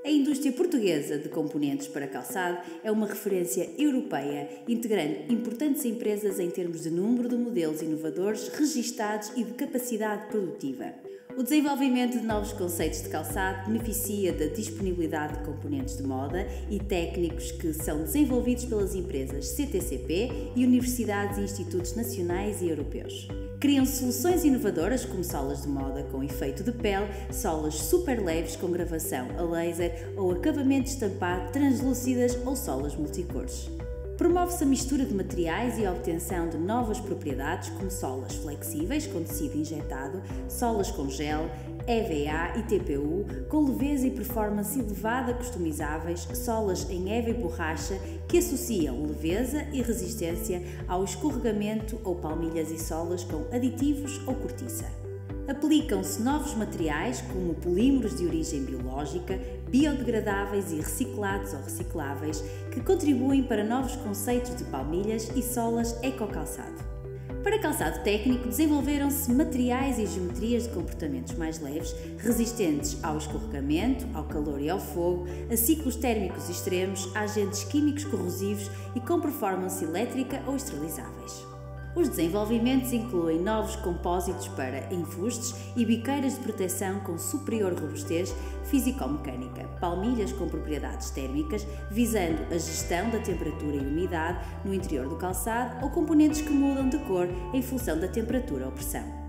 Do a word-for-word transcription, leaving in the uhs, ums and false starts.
A indústria portuguesa de componentes para calçado é uma referência europeia, integrando importantes empresas em termos de número de modelos inovadores registados e de capacidade produtiva. O desenvolvimento de novos conceitos de calçado beneficia da disponibilidade de componentes de moda e técnicos que são desenvolvidos pelas empresas C T C P e universidades e institutos nacionais e europeus. Criam soluções inovadoras como solas de moda com efeito de pele, solas super leves com gravação a laser ou acabamento estampado translúcidas ou solas multicores. Promove-se a mistura de materiais e a obtenção de novas propriedades como solas flexíveis com tecido injetado, solas com gel, E V A e T P U, com leveza e performance elevada customizáveis, solas em E V A e borracha que associam leveza e resistência ao escorregamento ou palmilhas e solas com aditivos ou cortiça. Aplicam-se novos materiais como polímeros de origem biológica, biodegradáveis e reciclados ou recicláveis, que contribuem para novos conceitos de palmilhas e solas ecocalçado. Para calçado técnico, desenvolveram-se materiais e geometrias de comportamentos mais leves, resistentes ao escorregamento, ao calor e ao fogo, a ciclos térmicos extremos, a agentes químicos corrosivos e com performance elétrica ou esterilizáveis. Os desenvolvimentos incluem novos compósitos para enfustes e biqueiras de proteção com superior robustez físico-mecânica, palmilhas com propriedades térmicas, visando a gestão da temperatura e umidade no interior do calçado ou componentes que mudam de cor em função da temperatura ou pressão.